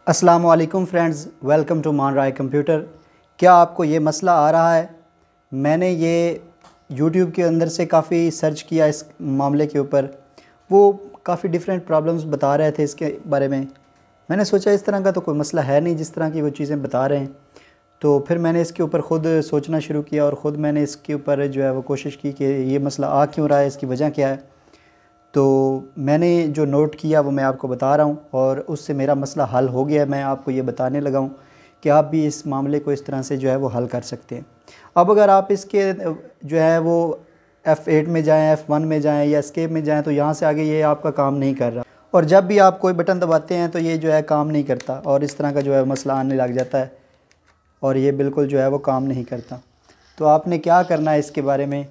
अस्सलाम वालेकुम friends, welcome to मान राय कंप्यूटर। क्या आपको ये मसला आ रहा है? मैंने ये यूट्यूब के अंदर से काफ़ी सर्च किया इस मामले के ऊपर। वो काफ़ी डिफरेंट प्रॉब्लम्स बता रहे थे इसके बारे में। मैंने सोचा इस तरह का तो कोई मसला है नहीं जिस तरह की वो चीज़ें बता रहे हैं। तो फिर मैंने इसके ऊपर ख़ुद सोचना शुरू किया और ख़ुद मैंने इसके ऊपर जो है वो कोशिश की कि ये मसला आ क्यों रहा है, इसकी वजह क्या है। तो मैंने जो नोट किया वो मैं आपको बता रहा हूँ और उससे मेरा मसला हल हो गया। मैं आपको ये बताने लगा हूँ कि आप भी इस मामले को इस तरह से जो है वो हल कर सकते हैं। अब अगर आप इसके जो है वो F8 में जाएं, F1 में जाएं या एस्केप में जाएं तो यहाँ से आगे ये आपका काम नहीं कर रहा। और जब भी आप कोई बटन दबाते हैं तो ये जो है काम नहीं करता और इस तरह का जो है मसला आने लग जाता है और ये बिल्कुल जो है वो काम नहीं करता। तो आपने क्या करना है इसके बारे में,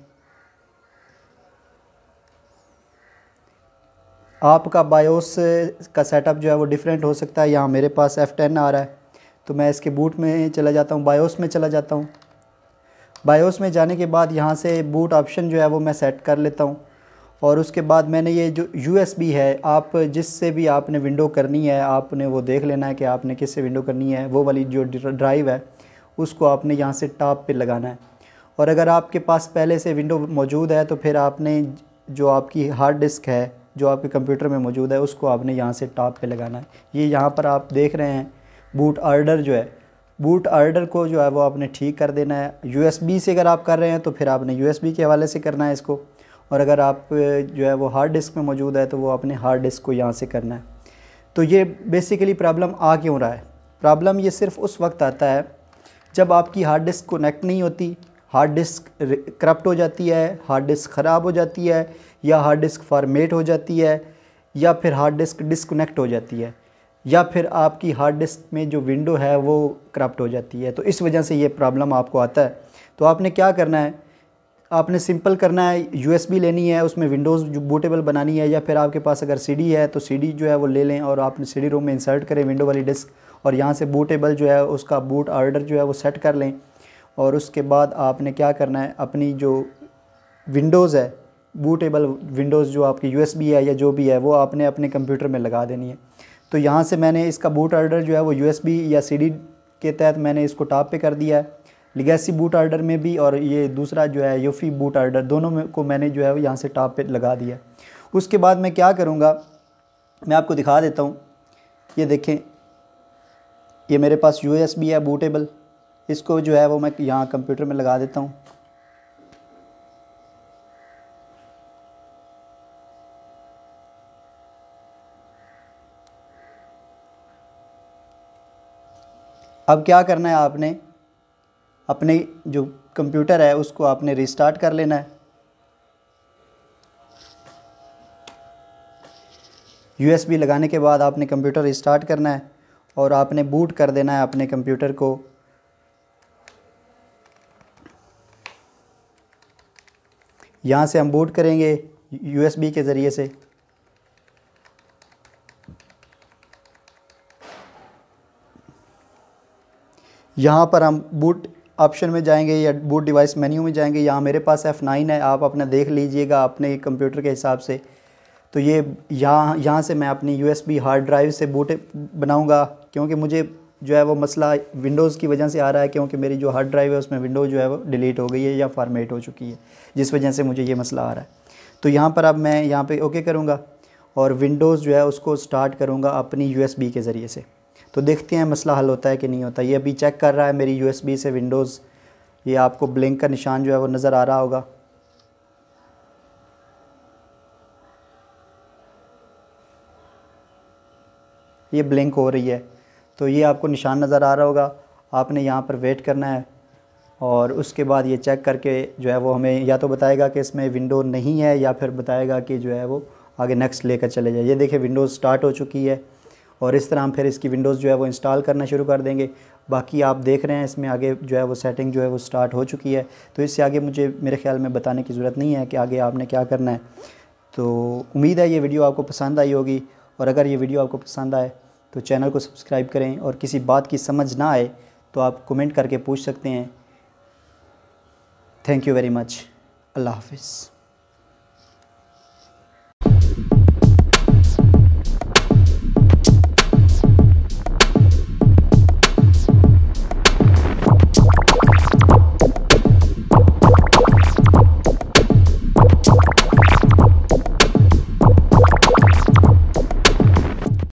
आपका बायोस का सेटअप जो है वो डिफरेंट हो सकता है। यहाँ मेरे पास F10 आ रहा है तो मैं इसके बूट में चला जाता हूँ, बायोस में चला जाता हूँ। बायोस में जाने के बाद यहाँ से बूट ऑप्शन जो है वो मैं सेट कर लेता हूँ और उसके बाद मैंने ये जो USB है, आप जिससे भी आपने विंडो करनी है आपने वो देख लेना है कि आपने किससे विंडो करनी है। वो वाली जो ड्राइव है उसको आपने यहाँ से टॉप पे लगाना है। और अगर आपके पास पहले से विंडो मौजूद है तो फिर आपने जो आपकी हार्ड डिस्क है जो आपके कंप्यूटर में मौजूद है उसको आपने यहाँ से टॉप पे लगाना है। ये यहाँ पर आप देख रहे हैं बूट ऑर्डर जो है, बूट ऑर्डर को जो है वो आपने ठीक कर देना है। USB से अगर आप कर रहे हैं तो फिर आपने USB के हवाले से करना है इसको, और अगर आप जो है वो हार्ड डिस्क में मौजूद है तो वो अपने हार्ड डिस्क को यहाँ से करना है। तो ये बेसिकली प्रॉब्लम आ क्यों रहा है? प्रॉब्लम ये सिर्फ उस वक्त आता है जब आपकी हार्ड डिस्क कनेक्ट नहीं होती, हार्ड डिस्क करप्ट हो जाती है, हार्ड डिस्क ख़राब हो जाती है, या हार्ड डिस्क फॉर्मेट हो जाती है, या फिर हार्ड डिस्क डिस्कनेक्ट हो जाती है, या फिर आपकी हार्ड डिस्क में जो विंडो है वो करप्ट हो जाती है। तो इस वजह से ये प्रॉब्लम आपको आता है। तो आपने क्या करना है, आपने सिंपल करना है, USB लेनी है, उसमें विंडोज़ जो बूटेबल बनानी है, या फिर आपके पास अगर CD है तो CD जो है वो ले लें और आपने CD रोम में इंसर्ट करें विंडो वाली डिस्क, और यहाँ से बूटेबल जो है उसका बूट ऑर्डर जो है वो सेट कर लें। और उसके बाद आपने क्या करना है, अपनी जो विंडोज़ है, बूटेबल विंडोज़ जो आपकी USB है या जो भी है वो आपने अपने कंप्यूटर में लगा देनी है। तो यहाँ से मैंने इसका बूट ऑर्डर जो है वो USB या CD के तहत मैंने इसको टॉप पे कर दिया है, लिगेसी बूट ऑर्डर में भी, और ये दूसरा जो है यूफी बूट ऑर्डर, दोनों में को मैंने जो है यहाँ से टॉप पे लगा दिया। उसके बाद मैं क्या करूँगा मैं आपको दिखा देता हूँ। ये देखें, ये मेरे पास USB है बूटेबल, इसको जो है वो मैं यहाँ कंप्यूटर में लगा देता हूँ। अब क्या करना है, आपने अपने जो कंप्यूटर है उसको आपने रिस्टार्ट कर लेना है। USB लगाने के बाद आपने कंप्यूटर रिस्टार्ट करना है और आपने बूट कर देना है अपने कंप्यूटर को। यहाँ से हम बूट करेंगे USB के ज़रिए से। यहाँ पर हम बूट ऑप्शन में जाएंगे या बूट डिवाइस मेन्यू में जाएंगे। यहाँ मेरे पास F9 है, आप अपना देख लीजिएगा अपने कंप्यूटर के हिसाब से। तो ये यहाँ से मैं अपनी USB हार्ड ड्राइव से बूट बनाऊँगा, क्योंकि मुझे जो है वो मसला विंडोज़ की वजह से आ रहा है, क्योंकि मेरी जो हार्ड ड्राइव है उसमें विंडोज़ जो है वो डिलीट हो गई है या फॉर्मेट हो चुकी है, जिस वजह से मुझे ये मसला आ रहा है। तो यहाँ पर अब मैं यहाँ पे ओके करूँगा और विंडोज़ जो है उसको स्टार्ट करूँगा अपनी USB के ज़रिए से। तो देखते हैं मसला हल होता है कि नहीं होता। ये अभी चेक कर रहा है मेरी USB से विंडोज़। ये आपको ब्लिंक का निशान जो है वो नज़र आ रहा होगा। ये ब्लिंक हो रही है, तो ये आपको निशान नज़र आ रहा होगा। आपने यहाँ पर वेट करना है और उसके बाद ये चेक करके जो है वो हमें या तो बताएगा कि इसमें विंडो नहीं है, या फिर बताएगा कि जो है वो आगे नेक्स्ट लेकर चले जाए। ये देखिए विंडोज़ स्टार्ट हो चुकी है और इस तरह हम फिर इसकी विंडोज़ जो है वो इंस्टॉल करना शुरू कर देंगे। बाकी आप देख रहे हैं इसमें आगे जो है वो सेटिंग जो है वो स्टार्ट हो चुकी है। तो इससे आगे मुझे मेरे ख्याल में बताने की ज़रूरत नहीं है कि आगे आपने क्या करना है। तो उम्मीद है ये वीडियो आपको पसंद आई होगी, और अगर ये वीडियो आपको पसंद आए तो चैनल को सब्सक्राइब करें, और किसी बात की समझ ना आए तो आप कमेंट करके पूछ सकते हैं। Thank you very much. अल्लाह हाफ़िज़।